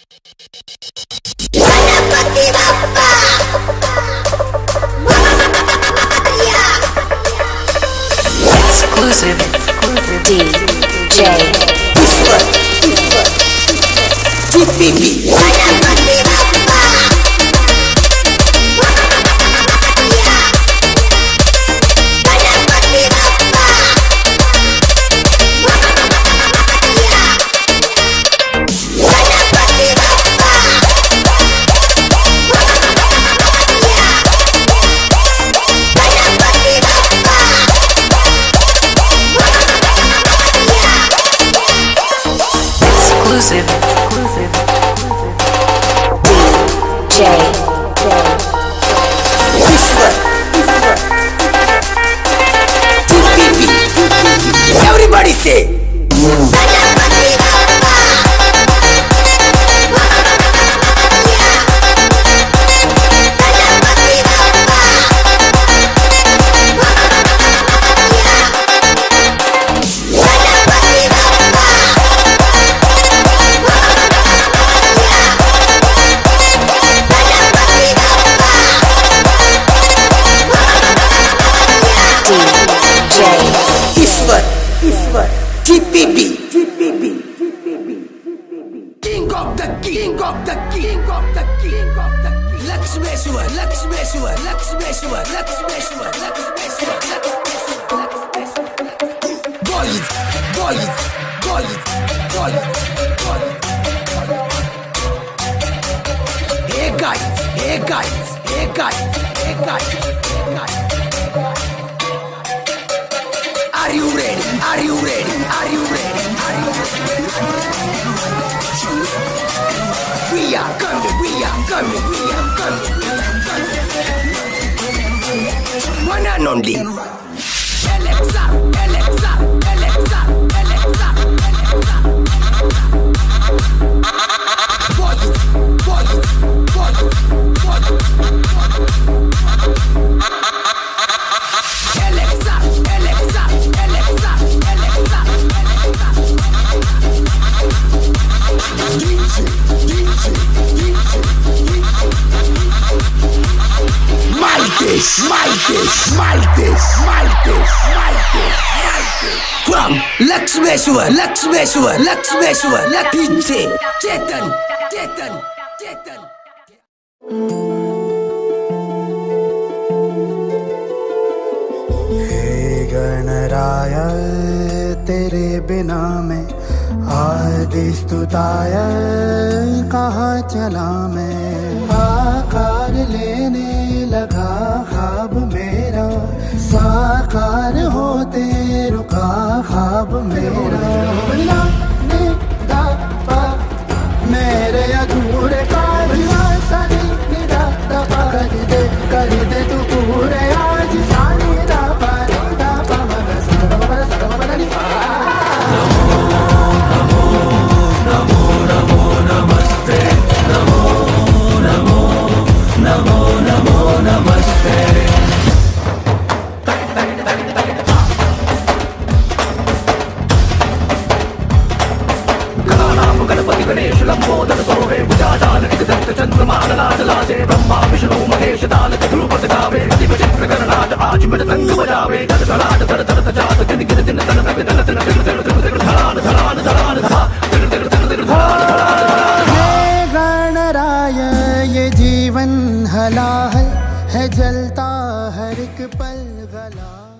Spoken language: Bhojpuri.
Exclusive DJ TPB Everybody say TPB King of the king of the king of the king of the Laxmeshwar Laxmeshwar Laxmeshwar Laxmeshwar Laxmeshwar Boys boys boys boys Hey guys hey guys hey guys hey guys hey guys Are you ready? Are you ready? Are you ready? Are you ready? We are coming, we are coming, we are coming, we are coming. One and only. Alexa, Alexa, Alexa, Alexa, Alexa. Boys, boys, boys, boys. Alexa, Alexa, Alexa, Alexa, Alexa. DJ, DJ, DJ, Murtiš, Murtiš, Murtiš, Murtiš, Murtiš, Murtiš. From Laxmeshwar, Laxmeshwar, Laxmeshwar, DJ, Chetan, Chetan, Chetan. Ganaraya तेरे बिना मैं आदि स्तुताय कहाँ चला मैं आकार लेने लगा ख्वाब मेरा साकार होते रुका ख्वाब मेरा मेरे अधूरे कारवां सनी निदा दबा कर दे तू पूरे आज सानी दा गणपति गणेश लंबोदर सोहे भुजाजाल एकदंत चंद्रमान लाजलाजे ब्रह्मा विष्णु महेश ताल ध्रुपद गावे दिव्य चित्र गणनाथ आज मृदंग बजावे गद गलाट धड़ धड़ जात गिन गिन दिन तन तन तन तन धड़ान धड़ान धड़ान धा तिर तिर तिर तिर धड़ान गणराय ये जीवन हलाहल है जलता हर एक पल गला